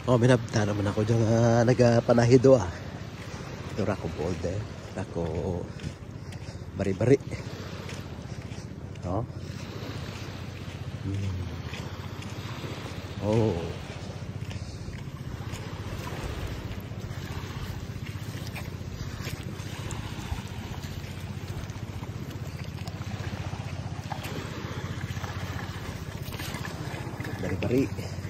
Oh, minabda naman ako dyan nagapanahido ah. Ito rako boulder. Rako bari-bari. Oh. Oh. Bari-bari.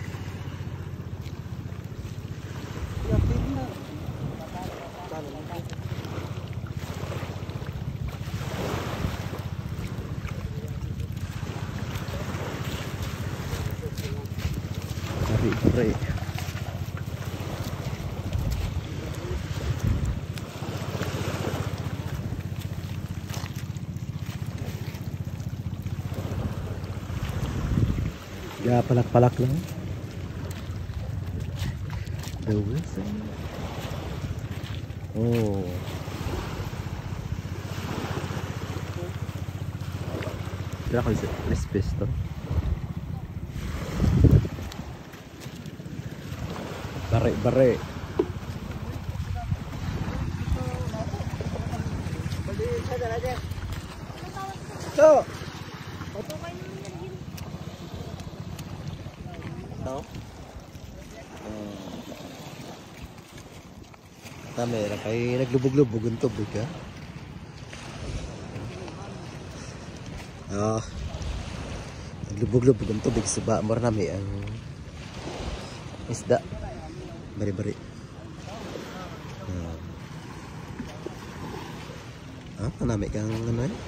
Bari-bari. Ya, palak-palak lang. The whistle. Oh. Kira ko yung space to. Bare-bare. So. No? Tama na kay naglubog-lubog ang tubig ha. Naglubog-lubog ang tubig sa baamor nami ang isda. Bari-bari. Panami kang ano eh.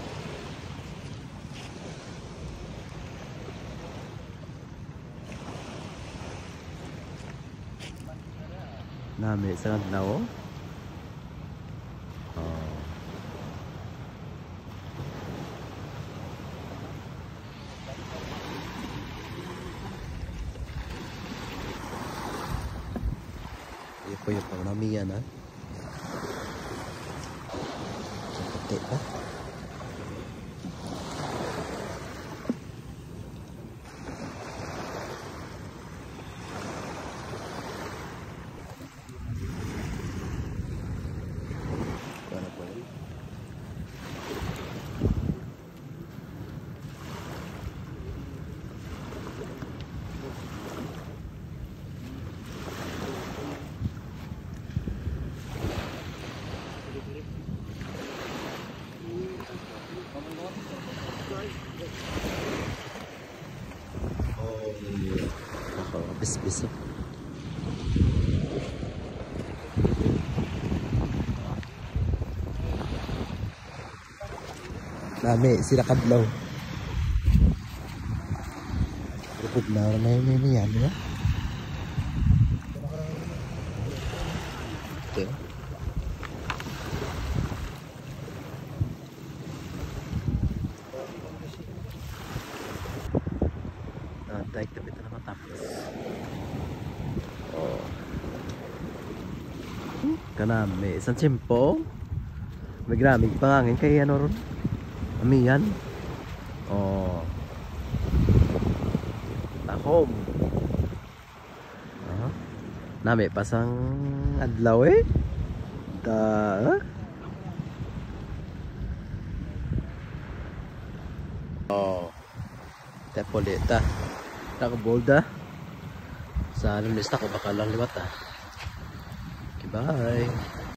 Nami sa kanlaw. Ito yung pangnami yan ha. Puti ha. Bis-bis. Nami sila kadlaw. Rupod na may yan, no? Okay. Tayo tabi ito na matapos. Oh. Kanami, isang simpo. May graming pangangin kay ano ron. Amiyan. Oh. Takom. Nami pasang adlaw eh. Oh. Tepoleta. Nakabolda. Sa alam lista ko baka lang liwat ah. Okay, bye.